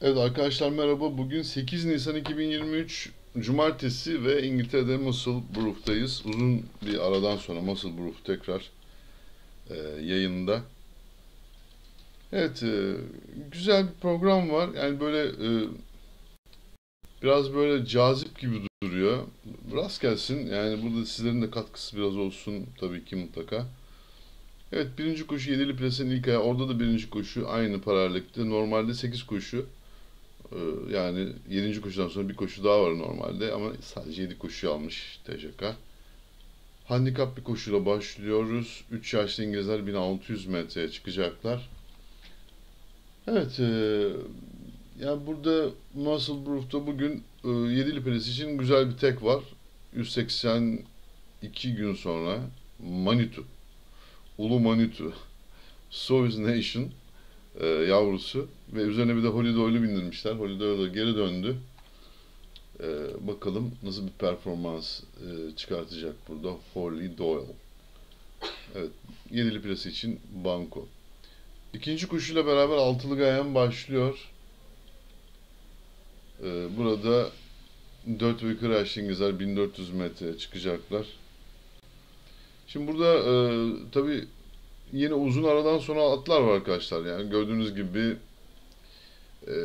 Evet arkadaşlar merhaba. Bugün 8 Nisan 2023 Cumartesi ve İngiltere'de Musselburgh'tayız. Uzun bir aradan sonra Musselburgh tekrar yayında. Evet, güzel bir program var. Yani böyle biraz böyle cazip gibi duruyor. Rast gelsin. Yani burada sizlerin de katkısı biraz olsun tabii ki mutlaka. Evet, birinci koşu Yedili Ples'in ilk ayağı. Orada da birinci koşu aynı paralellikte. Normalde 8 koşu. Yani 7. koşudan sonra bir koşu daha var normalde ama sadece 7 koşu almış TCK. Handikap bir koşuyla başlıyoruz. 3 yaşlı İngilizler 1600 metreye çıkacaklar. Evet, yani burada Musselburgh'da bugün Yedili Plesi için güzel bir tek var. 182 gün sonra Manitou, Ulu Manitou, Swiss Nation yavrusu ve üzerine bir de Holy Doyle'u bindirmişler. Holy Doyle geri döndü. Bakalım nasıl bir performans çıkartacak burada Holy Doyle. Evet, Yedili Plase için banko. İkinci koşuyla beraber altılı gayen başlıyor. Burada 4 ve yukarı yaşlı İngilizler 1400 metreye çıkacaklar. Şimdi burada tabii yine uzun aradan sonra atlar var arkadaşlar. Yani gördüğünüz gibi e,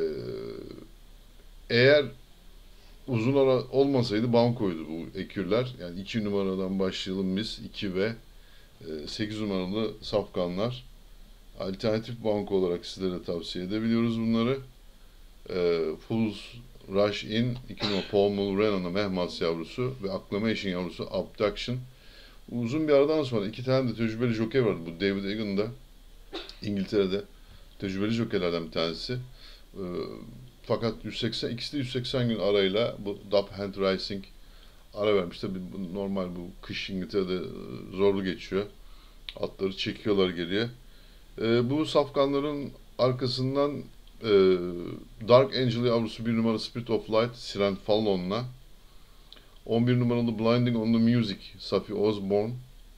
eğer uzun ara olmasaydı bankoydu bu ekürler. Yani 2 numaradan başlayalım biz. 2 ve 8 numaralı safkanlar. Alternatif banko olarak sizlere tavsiye edebiliyoruz bunları. Fools Rush In, 2 numara Paul Mulrenan'a Mehmas yavrusu ve Acclamation yavrusu Abduction. Uzun bir aradan sonra iki tane de tecrübeli jockey vardı. Bu David Egan'da İngiltere'de tecrübeli jockeylerden bir tanesi. Ee, Fakat 180, ikisi de 180 gün arayla bu Dub Hand Racing ara vermiş. Tabii normal bu kış İngiltere'de zorlu geçiyor. Atları çekiyorlar geriye. Bu safkanların arkasından e, Dark Angel yavrusu 1 numara Spirit of Light Siren Fallon'la 11 numaralı Blinding on the Music Safi Osborne,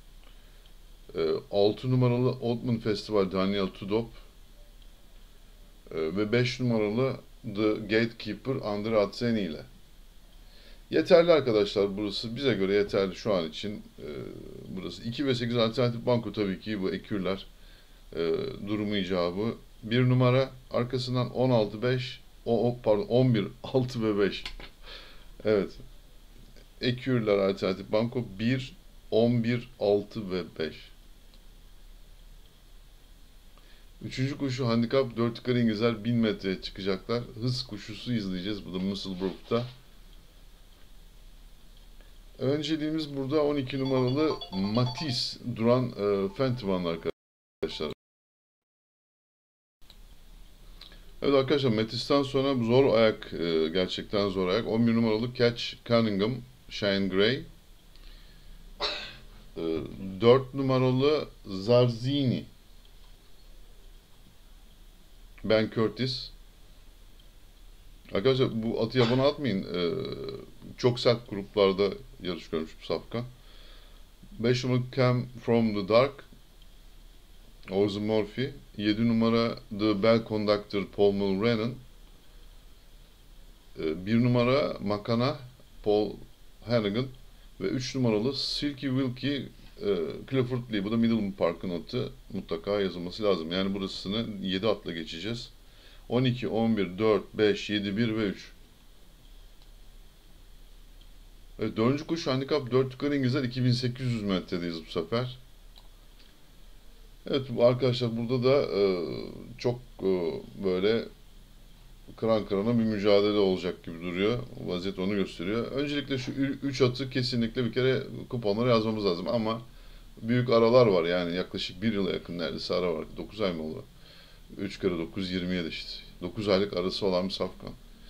6 numaralı Oldman Festival Daniel Tudop ve 5 numaralı The Gatekeeper Andre Atseni ile. Yeterli arkadaşlar, burası bize göre yeterli şu an için. Burası 2 ve 8 alternatif banko, tabii ki bu ekürler durumu icabı. 1 numara arkasından 16-5 pardon 11 6 ve 5. Evet. Ekürler alternatif banko 1 11 6 ve 5. Üçüncü koşu handikap 4 yukarı İngilizler 1000 metreye çıkacaklar. Hız koşusu izleyeceğiz bu da Musselburgh'da. Önceliğimiz burada 12 numaralı Matisse duran Fentiman arkadaşlar. Evet arkadaşlar, Matisse'den sonra zor ayak, gerçekten zor ayak. 11 numaralı Catch Cunningham Shane Gray. 4 numaralı Zarzini Ben Curtis. Arkadaşlar bu atı yabana atmayın. Çok sert gruplarda yarış görmüş bu safkan. 5 numara Cam From The Dark Ozzy Murphy. 7 numara The Bell Conductor Paul Mulrennan. 1 numara Makana Paul Hannigan ve 3 numaralı Silky Wilkie Clifford Lee. Bu da Middleton Park'ın atı. Mutlaka yazılması lazım. Yani burasını 7 atla geçeceğiz. 12, 11, 4, 5, 7, 1 ve 3. Evet, 4. koşu handikap 4 yukarı İngilizler 2800 metredeyiz bu sefer. Evet arkadaşlar, burada da çok böyle kıran kırana bir mücadele olacak gibi duruyor. Vaziyet onu gösteriyor. Öncelikle şu 3 atı kesinlikle bir kere kuponlara yazmamız lazım ama büyük aralar var, yani yaklaşık 1 yıla yakın neredeyse ara var. 9 ay mı oldu? 3 kere 9 27 işte. 9 aylık arası olan bir safkan.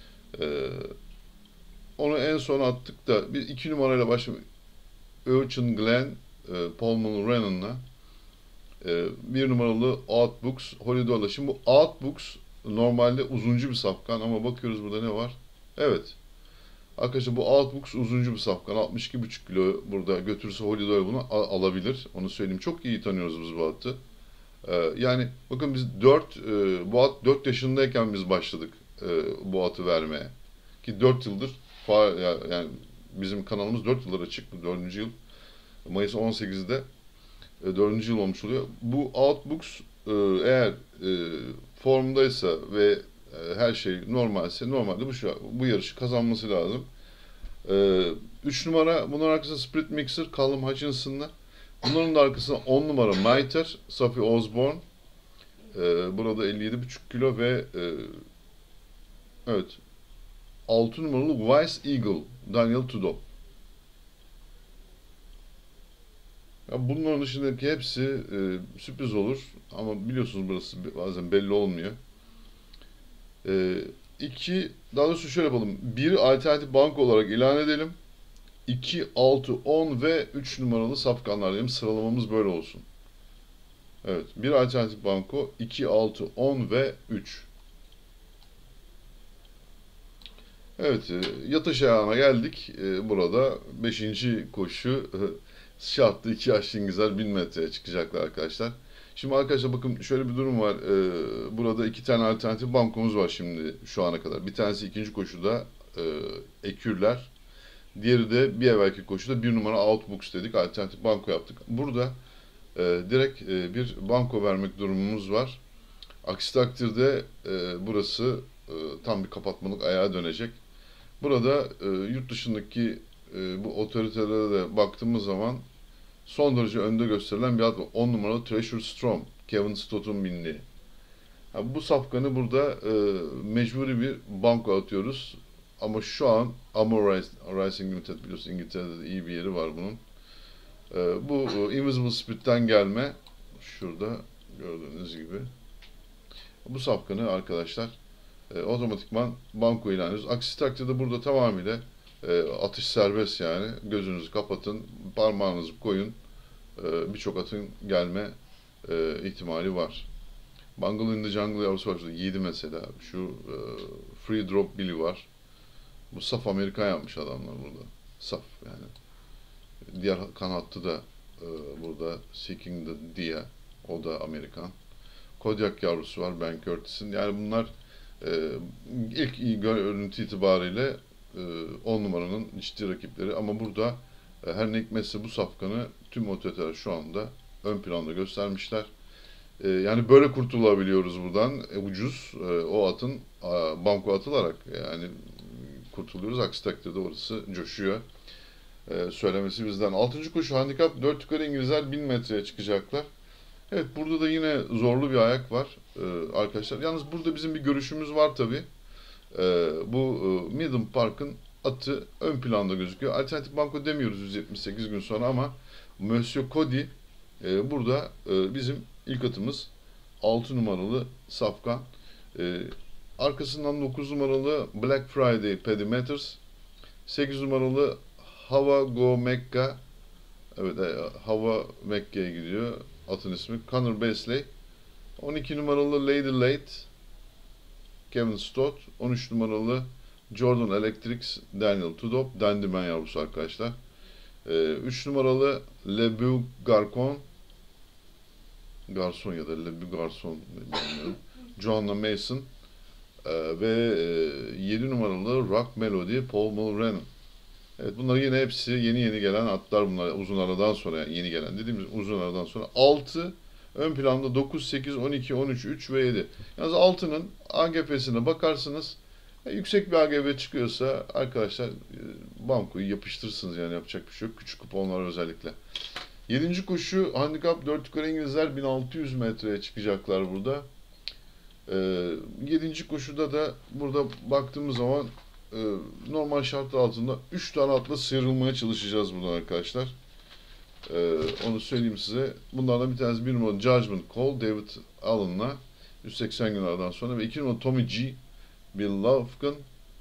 Onu en son attık da bir 2 numarayla başladık. Urchin Glen, Paul Mulrennan'la 1 numaralı Outbooks, Holidor'la. Şimdi bu Outbooks normalde uzuncu bir safkan ama bakıyoruz burada ne var? Evet. Arkadaşlar bu Outbooks uzuncu bir safkan. 62,5 kilo burada götürürse Holidor bunu alabilir. Onu söyleyeyim. Çok iyi tanıyoruz biz bu atı. Yani bakın biz bu at 4 yaşındayken biz başladık bu atı vermeye. Ki 4 yıldır yani bizim kanalımız 4 yıldır açık. Bu 4. yıl. Mayıs 18'de 4. yıl olmuş oluyor. Bu Outbooks eğer formdaysa ve her şey normalse normalde bu yarışı kazanması lazım. 3 numara bunların arkasında Spirit Mixer Callum Hutchinson'la. Bunların da arkasında 10 numara Mitre Sophie Osborne. Burada 57,5 kilo ve evet 6 numaralı Wise Eagle Daniel Tudor. Ya bunların dışındaki hepsi sürpriz olur ama biliyorsunuz burası bazen belli olmuyor. Daha doğrusu şöyle yapalım. Bir alternatif banko olarak ilan edelim. 2, 6, 10 ve 3 numaralı safkanlar diyelim. Sıralamamız böyle olsun. Evet. Bir alternatif banko. 2, 6, 10 ve 3. Evet. Yatış ayağına geldik. Burada 5. koşu şartlı 2 yaşlı İngilizler 1000 metreye çıkacaklar arkadaşlar. Şimdi arkadaşlar bakın şöyle bir durum var. Burada 2 tane alternatif bankomuz var şimdi şu ana kadar. Bir tanesi ikinci koşuda Ekürler. Diğeri de bir evvelki koşuda 1 numara Outbooks dedik. Alternatif banko yaptık. Burada direkt bir banko vermek durumumuz var. Aksi takdirde burası tam bir kapatmalık ayağa dönecek. Burada yurt dışındaki bu otoritelere de baktığımız zaman son derece önde gösterilen bir at var. 10 numaralı Treasure Storm. Kevin Stott'un bindiği. Bu safkanı burada mecburi bir banko atıyoruz. Ama şu an Amor Racing Limited biliyorsun İngiltere'de de iyi bir yeri var bunun. Bu Invisible Spirit'ten gelme. Şurada gördüğünüz gibi. Bu safkanı arkadaşlar otomatikman banko ilan ediyoruz. Aksi takdirde burada tamamıyla atış serbest yani. Gözünüzü kapatın, parmağınızı koyun. Birçok atın gelme ihtimali var. Bungle in the Jungle yavrusu var şurada 7 mesela. Şu Free Drop Billy var. Bu saf Amerikan yapmış adamlar burada. Saf yani. Diğer kanattı da burada Seeking the Dia. O da Amerikan. Kodiak yavrusu var Ben Curtis'in. Yani bunlar ilk görüntü itibariyle 10 numaranın ciddi rakipleri. Ama burada her ne hikmetse bu safkanı tüm otoriteler şu anda ön planda göstermişler. Yani böyle kurtulabiliyoruz buradan. Ucuz o atın banko atılarak yani kurtuluyoruz. Aksi takdirde orası coşuyor. Söylemesi bizden. 6. koşu handikap 4 yukarı İngilizler 1000 metreye çıkacaklar. Evet burada da yine zorlu bir ayak var arkadaşlar. Yalnız burada bizim bir görüşümüz var tabi. Bu Midland Park'ın atı ön planda gözüküyor. Alternatif banko demiyoruz 178 gün sonra ama Monsieur Cody burada bizim ilk atımız 6 numaralı Safkan. Arkasından 9 numaralı Black Friday Paddy Matters. 8 numaralı Hava Go Mecca. Evet, Hava Mekka'ya gidiyor. Atın ismi. Connor Beasley. 12 numaralı Lady Late. Kevin Stott. 13 numaralı Jordan Electrics Daniel Tudop. Dandyman yavrusu arkadaşlar. 3 numaralı Le Beau Garcon. Garson ya da Le Beau Garson bilmiyorum. Joanna Mason. Ve 7 numaralı Rock Melody Paul Mulrennan. Evet bunlar yine hepsi yeni gelen atlar bunlar uzun aradan sonra yani yeni gelen dediğimiz uzun aradan sonra 6 ön planda 9, 8, 12, 13, 3 ve 7. Yalnız 6'nın AGF'sine bakarsınız yüksek bir AGF çıkıyorsa arkadaşlar bankoyu yapıştırırsınız yani yapacak bir şey yok. Küçük kuponlar özellikle. 7. koşu handikap 4 yukarı İngilizler 1600 metreye çıkacaklar burada. 7. koşuda da burada baktığımız zaman normal şartlar altında 3 tane atla sıyrılmaya çalışacağız buradan arkadaşlar. Onu söyleyeyim size. Bunlardan bir tanesi 1 numaralı Judgment Call David Allen'la 180 günlerden sonra ve 2 numaralı Tommy G Bill Lofgren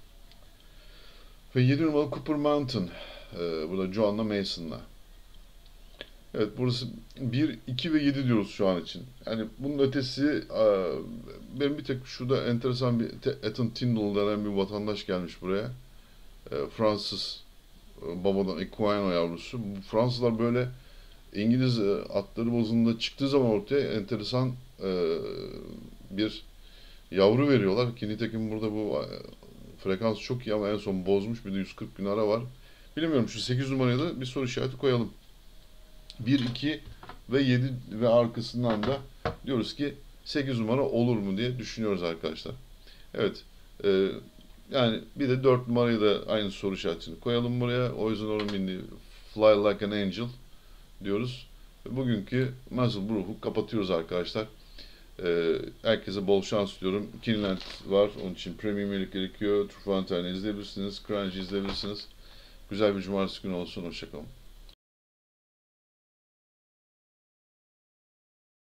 ve 7 numaralı Cooper Mountain burada Joanna Mason'la. Evet burası 1, 2 ve 7 diyoruz şu an için. Yani bunun ötesi benim bir tek şurada enteresan bir Ethan Tyndall denen bir vatandaş gelmiş buraya. Fransız babadan Equino yavrusu. Bu Fransızlar böyle İngiliz atları bazında çıktığı zaman ortaya enteresan bir yavru veriyorlar ki nitekim burada bu frekans çok iyi ama en son bozmuş, bir de 140 bin ara var. Bilmiyorum, şu 8 numaraya da bir soru işareti koyalım. 1, 2 ve 7 ve arkasından da diyoruz ki 8 numara olur mu diye düşünüyoruz arkadaşlar. Evet. e, Yani bir de 4 numarayı da aynı soru işaretini koyalım buraya. O yüzden onun bildiği Fly Like an Angel diyoruz. Bugünkü Muscle Brook'u kapatıyoruz arkadaşlar. Herkese bol şans diliyorum. Kinland var. Onun için Premium üyelik gerekiyor. True Fantasy izleyebilirsiniz. Crunch izleyebilirsiniz. Güzel bir cumartesi günü olsun. Hoşçakalın.